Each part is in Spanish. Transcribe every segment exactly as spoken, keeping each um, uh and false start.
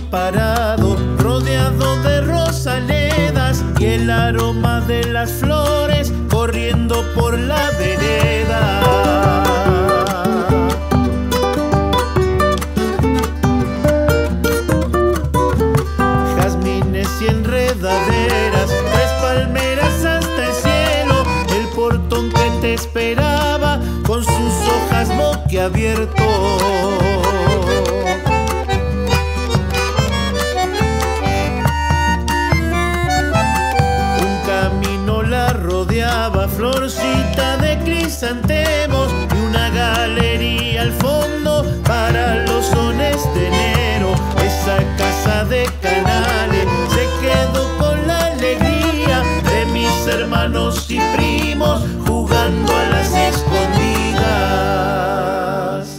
parado, rodeado de rosaledas y el aroma de las flores corriendo por la vereda. Jazmines y enredaderas, tres palmeras hasta el cielo, el portón que te esperaba con sus hojas boquiabierto. Florcita de crisantemos y una galería al fondo para los sones de enero. Esa casa de canales se quedó con la alegría de mis hermanos y primos jugando a las escondidas.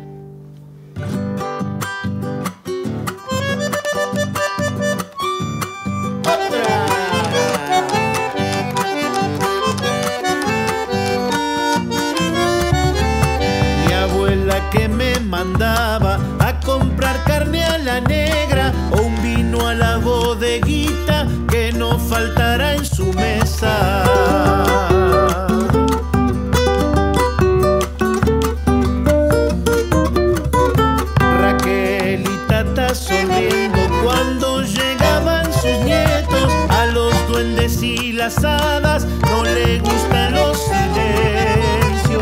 Que me mandaba a comprar carne a la negra o un vino a la bodeguita que no faltará en su mesa. Raquel y Tata sonriendo cuando llegaban sus nietos. A los duendes y las hadas no le gustan los silencios.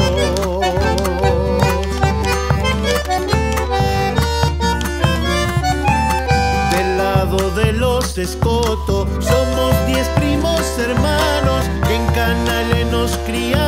De los Escoto somos diez primos hermanos que en Canales nos criamos.